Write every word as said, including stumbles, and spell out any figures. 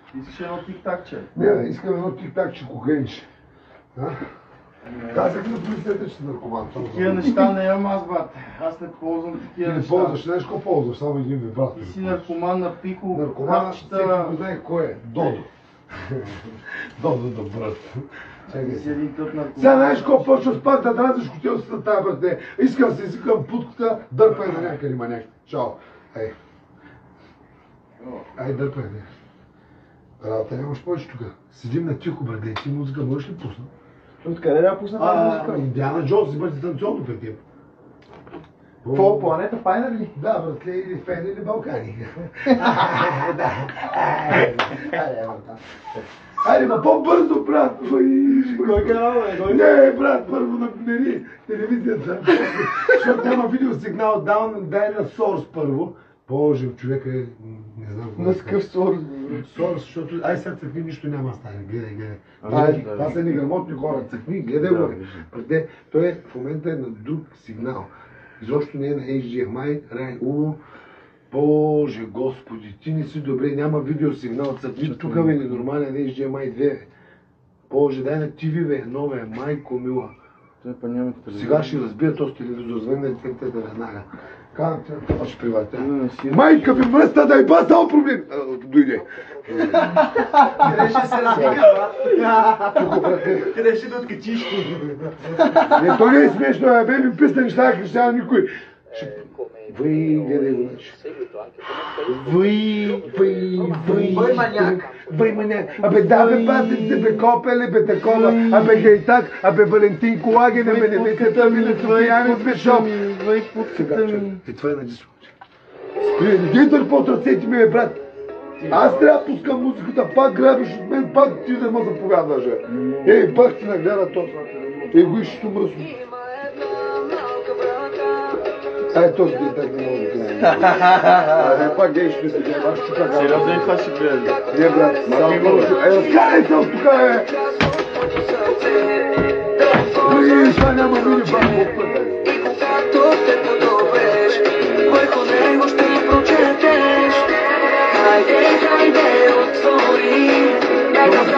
Искаш едно тик-такче? Не, искам едно тик-такче кокаинче. Казах на полицията, че си наркоман. Такива неща не имам аз, брат. Аз не ползвам такива неща. Не ползваш, знаеш какво ползваш? Само един ми брат. Ти си наркоман на пико, наркоман, всеки го знае кой е. Додо. Додо да брат. Сега знаеш какво почва пак да дразиш котелцата тази брате. Искам се изикам путката, дърпай на някъде маняк. Чао. Ай. Ай, дърпай не. Работа нямаш повече тук. Седим на тихо, брате. Ти музика можеш ли пусна? Откъде да пусна тази музика? Индиана Джонс си бъде дистанционно при теб. Какво, планета Файнер ли? Да, братле, или Фен, или Балкани. Айде, ма по-бързо, брат! Кой канал, бе? Не, брат, първо намери телевизията. Защото няма видеосигнал, дай на Source първо. Боже, човека е... не знам... На скъв Source? Source, защото... Ай, сега цъкни, нищо няма стане. Гледай, гледай. Това са неграмотни хора. Цъкни, гледай го. Той в момента е на друг сигнал. Изобщо не е на Ейч Ди Ем Ай, Рай Уно. Боже, господи, ти не си добре, няма видеосигнал. Цъкни тук, бе, ненормален Ейч Ди Ем Ай две. Боже, дай на Ти Ви, бе, нове, майко мила. Сега ще разбия този телевизор, звънне те веднага. Казвам ти, това ще приватя. Майка ви мръста, дай ба, само проблем! Дойде. Къде ще се развика, брат? Къде ще да откачиш? Не, то не е смешно, а бе ми писна неща, крещава никой. Въй, гледай го, значи. Въй, въй, въй. Въй маняк. Въй маняк. Абе да, бе, патице, бе, копеле, бе, такова, абе, гейтак, абе, Валентин Колаген, абе, не бе, ми, не твояни, бе, шоп. Въй, путката ми. Ти това е на диско. Спри, не ги търпа от ръцете ми, бе, брат. Аз трябва да пускам музиката, пак грабиш от мен, пак ти да ме заповядваш. Ей, пак ти нагледа този. Ей, гуището мръсно. Ай, този гейтак не мога да гледам. Ай, пак гей ще се гледам, аз тук. Сериозно и това ще гледам. Не, брат, само го. Ай, разкарай се от тук, бе! Ай, това няма мини, брат, по пътя. И когато те подобреш, върху него ще прочетеш. Хайде, хайде, отвори, нека